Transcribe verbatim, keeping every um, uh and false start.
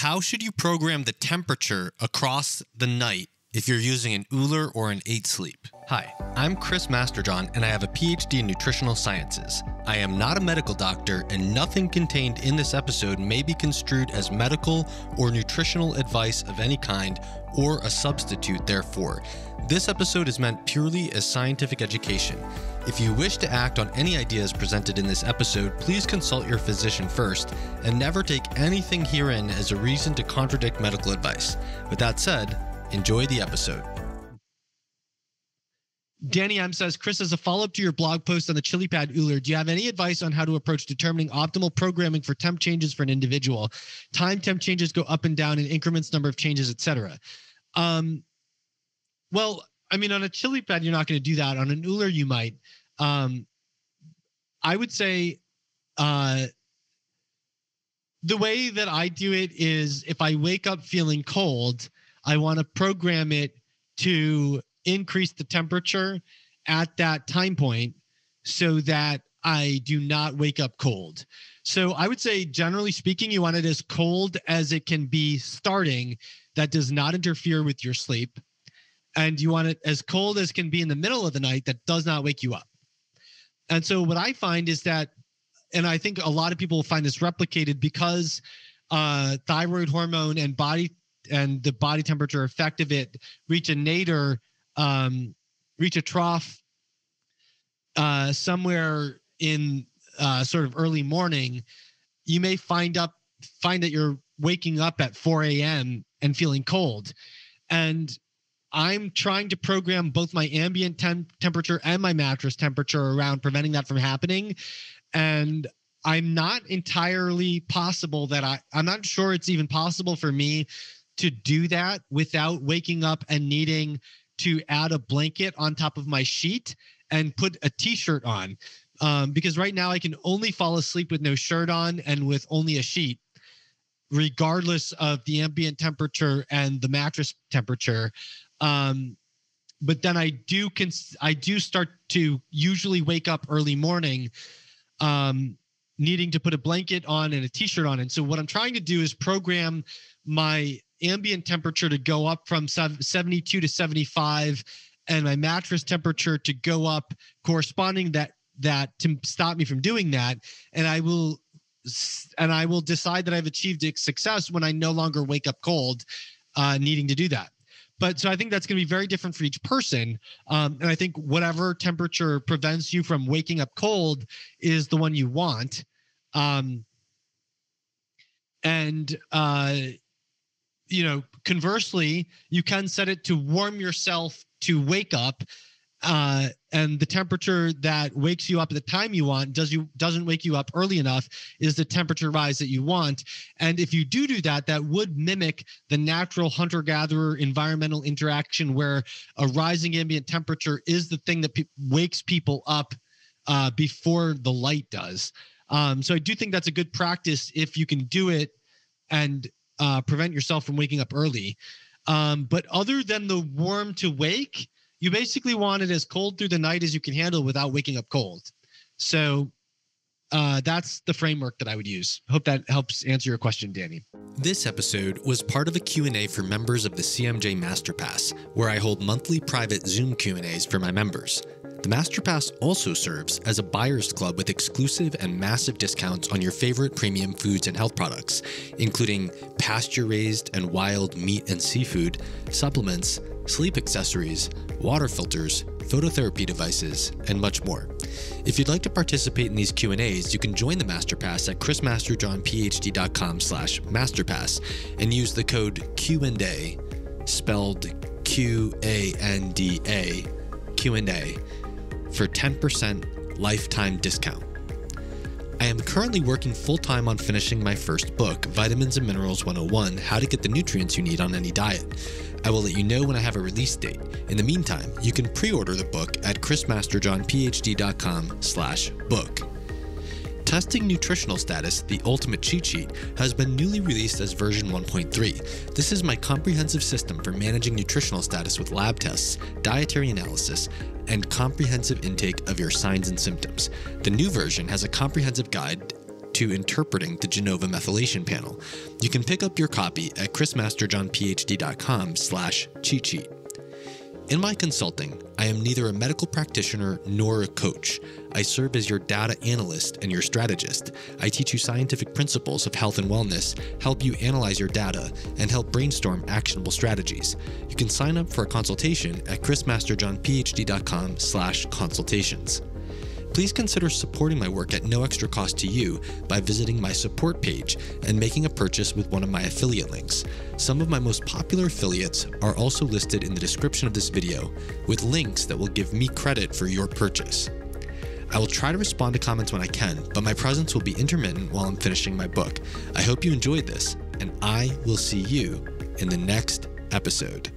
How should you program the temperature across the night if you're using an Ooler or an eight sleep? Hi, I'm Chris Masterjohn, and I have a P H D in nutritional sciences. I am not a medical doctor, and nothing contained in this episode may be construed as medical or nutritional advice of any kind, or a substitute therefore. This episode is meant purely as scientific education. If you wish to act on any ideas presented in this episode, please consult your physician first, and never take anything herein as a reason to contradict medical advice. With that said, enjoy the episode. Danny M says, Chris, as a follow-up to your blog post on the chili pad Ooler, do you have any advice on how to approach determining optimal programming for temp changes for an individual? Time temp changes go up and down in increments, number of changes, et cetera. Um, well, I mean, on a chili pad, you're not going to do that. On an Ooler, you might. Um, I would say uh, the way that I do it is if I wake up feeling cold, I want to program it to increase the temperature at that time point so that I do not wake up cold. So I would say, generally speaking, you want it as cold as it can be starting. That does not interfere with your sleep. And you want it as cold as can be in the middle of the night that does not wake you up. And so what I find is that, and I think a lot of people will find this replicated because uh, thyroid hormone and body and the body temperature effect of it reach a nadir, um, reach a trough uh, somewhere in uh, sort of early morning. You may find up find that you're waking up at four a.m. and feeling cold. And I'm trying to program both my ambient temp temperature and my mattress temperature around preventing that from happening. And I'm not entirely possible that I, I'm not sure it's even possible for me to do that without waking up and needing to add a blanket on top of my sheet and put a t-shirt on. Um, because right now I can only fall asleep with no shirt on and with only a sheet, regardless of the ambient temperature and the mattress temperature. Um, but then I do, cons I do start to usually wake up early morning, um, needing to put a blanket on and a t-shirt on. And so what I'm trying to do is program my ambient temperature to go up from seventy-two to seventy-five and my mattress temperature to go up corresponding that, that to stop me from doing that. And I will, and I will decide that I've achieved success when I no longer wake up cold, uh, needing to do that. But so I think that's going to be very different for each person. Um, and I think whatever temperature prevents you from waking up cold is the one you want. Um, and, uh, you know, conversely, you can set it to warm yourself to wake up. Uh, and the temperature that wakes you up at the time you want does you doesn't wake you up early enough is the temperature rise that you want. And if you do do that, that would mimic the natural hunter-gatherer environmental interaction where a rising ambient temperature is the thing that pe wakes people up uh, before the light does. Um, so I do think that's a good practice if you can do it and uh, prevent yourself from waking up early. Um, but other than the warm to wake, you basically want it as cold through the night as you can handle without waking up cold. So uh, that's the framework that I would use. Hope that helps answer your question, Danny. This episode was part of a Q and A for members of the C M J Masterpass, where I hold monthly private Zoom Q and A's for my members. The Masterpass also serves as a buyer's club with exclusive and massive discounts on your favorite premium foods and health products, including pasture-raised and wild meat and seafood, supplements, sleep accessories, water filters, phototherapy devices, and much more. If you'd like to participate in these Q and A's, you can join the Masterpass at chrismasterjohnphd.com slash masterpass and use the code Q and A, spelled Q A N D A, Q and A, for ten percent lifetime discount. I am currently working full-time on finishing my first book, Vitamins and Minerals one oh one, How to Get the Nutrients You Need on Any Diet. I will let you know when I have a release date. In the meantime, you can pre-order the book at chrismasterjohnphd.com slash book. Testing Nutritional Status, the Ultimate Cheat Sheet, has been newly released as version one point three. This is my comprehensive system for managing nutritional status with lab tests, dietary analysis, and comprehensive intake of your signs and symptoms. The new version has a comprehensive guide to Interpreting the Genova Methylation Panel. You can pick up your copy at chrismasterjohnphd.com slash cheat sheet. In my consulting, I am neither a medical practitioner nor a coach. I serve as your data analyst and your strategist. I teach you scientific principles of health and wellness, help you analyze your data, and help brainstorm actionable strategies. You can sign up for a consultation at chrismasterjohnphd.com slash consultations. Please consider supporting my work at no extra cost to you by visiting my support page and making a purchase with one of my affiliate links. Some of my most popular affiliates are also listed in the description of this video with links that will give me credit for your purchase. I will try to respond to comments when I can, but my presence will be intermittent while I'm finishing my book. I hope you enjoyed this, and I will see you in the next episode.